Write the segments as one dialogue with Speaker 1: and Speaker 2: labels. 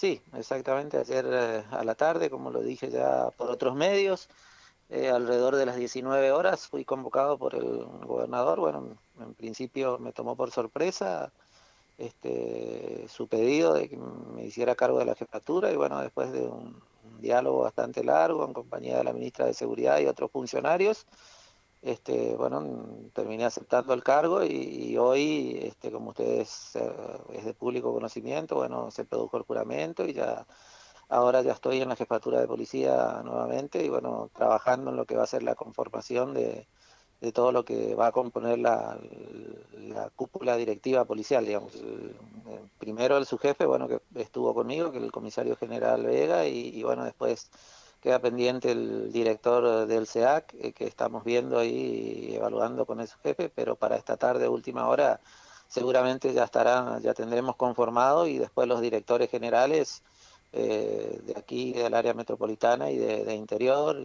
Speaker 1: Sí, exactamente, ayer a la tarde, como lo dije ya por otros medios, alrededor de las 19 horas fui convocado por el gobernador. Bueno, en principio me tomó por sorpresa su pedido de que me hiciera cargo de la jefatura y bueno, después de un diálogo bastante largo en compañía de la ministra de Seguridad y otros funcionarios, bueno, terminé aceptando el cargo y hoy, como ustedes es de público conocimiento, bueno, se produjo el juramento y ya ahora ya estoy en la jefatura de policía nuevamente y bueno, trabajando en lo que va a ser la conformación de todo lo que va a componer la cúpula directiva policial, digamos. Primero el subjefe, bueno, que estuvo conmigo, que es el comisario general Vega, y bueno, después queda pendiente el director del SEAC, que estamos viendo ahí y evaluando con el subjefe, pero para esta tarde, última hora, seguramente ya estará, ya tendremos conformado y después los directores generales de aquí, del área metropolitana y de interior,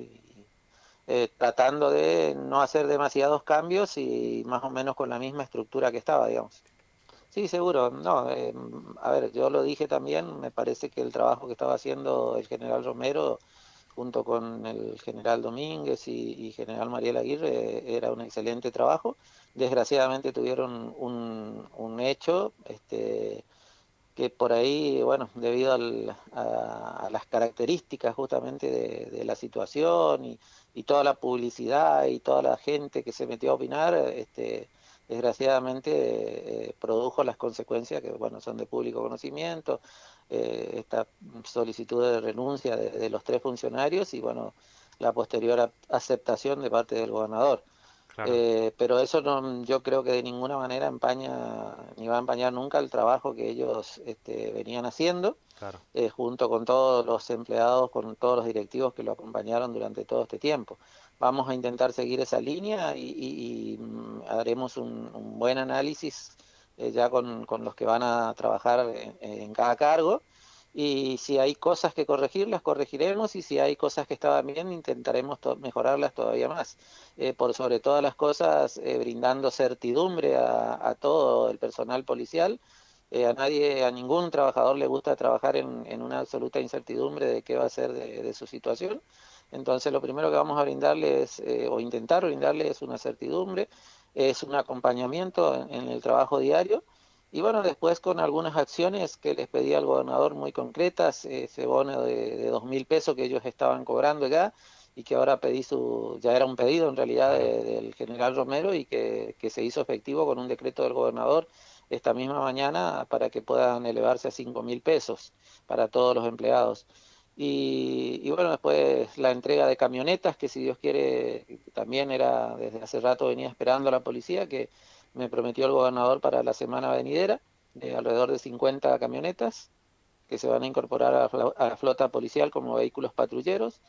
Speaker 1: tratando de no hacer demasiados cambios y más o menos con la misma estructura que estaba, digamos. Sí, seguro. No, a ver, yo lo dije también, me parece que el trabajo que estaba haciendo el general Romero junto con el general Domínguez y general Mariel Aguirre era un excelente trabajo. Desgraciadamente tuvieron un hecho, que por ahí, bueno, debido a las características justamente de la situación y toda la publicidad y toda la gente que se metió a opinar, desgraciadamente produjo las consecuencias que, bueno, son de público conocimiento, esta solicitud de renuncia de los tres funcionarios y, bueno, la posterior aceptación de parte del gobernador.
Speaker 2: Claro,
Speaker 1: Pero eso no, yo creo que de ninguna manera empaña, ni va a empañar nunca el trabajo que ellos venían haciendo,
Speaker 2: claro.
Speaker 1: junto con todos los empleados, con todos los directivos que lo acompañaron durante todo este tiempo. Vamos a intentar seguir esa línea y haremos un buen análisis ya con los que van a trabajar en cada cargo. Y si hay cosas que corregir, las corregiremos, y si hay cosas que estaban bien, intentaremos mejorarlas todavía más. Por sobre todas las cosas, brindando certidumbre a todo el personal policial. A nadie, a ningún trabajador le gusta trabajar en una absoluta incertidumbre de qué va a ser de su situación. Entonces, lo primero que vamos a brindarles, o intentar brindarles, es una certidumbre, es un acompañamiento en el trabajo diario. Y bueno, después con algunas acciones que les pedí al gobernador muy concretas, ese bono de 2.000 pesos que ellos estaban cobrando ya, y que ahora ya era un pedido en realidad
Speaker 2: Claro.
Speaker 1: del general Romero y que se hizo efectivo con un decreto del gobernador esta misma mañana para que puedan elevarse a 5.000 pesos para todos los empleados. Y bueno, después la entrega de camionetas, que si Dios quiere, también era, desde hace rato venía esperando a la policía, que me prometió el gobernador para la semana venidera, de alrededor de 50 camionetas que se van a incorporar a la flota policial como vehículos patrulleros.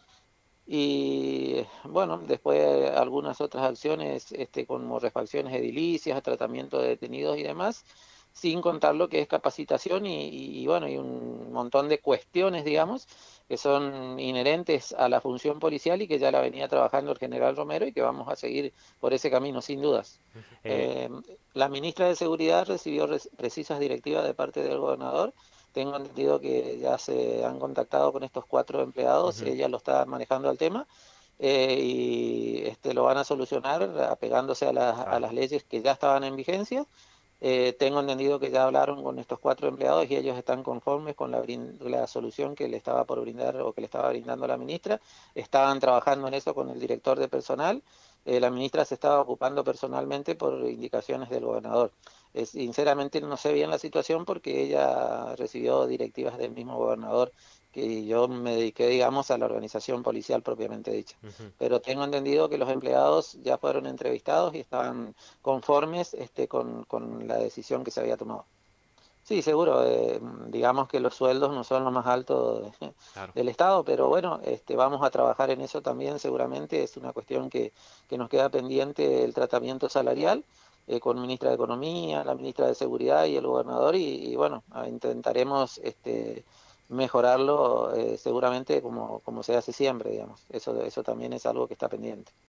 Speaker 1: Y bueno, después algunas otras acciones, como refacciones edilicias, tratamiento de detenidos y demás, sin contar lo que es capacitación bueno, y un montón de cuestiones, digamos, que son inherentes a la función policial y que ya la venía trabajando el general Romero y que vamos a seguir por ese camino, sin dudas.
Speaker 2: Eh,
Speaker 1: Eh, la ministra de Seguridad recibió precisas directivas de parte del gobernador. Tengo entendido que ya se han contactado con estos cuatro empleados,
Speaker 2: ujú,
Speaker 1: ella lo está manejando al tema, y lo van a solucionar apegándose a
Speaker 2: claro.
Speaker 1: las leyes que ya estaban en vigencia. Tengo entendido que ya hablaron con estos cuatro empleados y ellos están conformes con la solución que le estaba por brindar o que le estaba brindando la ministra. Estaban trabajando en eso con el director de personal. La ministra se estaba ocupando personalmente por indicaciones del gobernador. Sinceramente no sé bien la situación porque ella recibió directivas del mismo gobernador, que yo me dediqué, digamos, a la organización policial propiamente dicha.
Speaker 2: Ujú.
Speaker 1: Pero tengo entendido que los empleados ya fueron entrevistados y estaban conformes con la decisión que se había tomado. Sí, seguro. Digamos que los sueldos no son los más altos
Speaker 2: Claro.
Speaker 1: del Estado, pero bueno, vamos a trabajar en eso también seguramente. Es una cuestión que nos queda pendiente, el tratamiento salarial, con ministra de Economía, la ministra de Seguridad y el gobernador, y bueno, intentaremos mejorarlo seguramente como se hace siempre, digamos. Eso también es algo que está pendiente.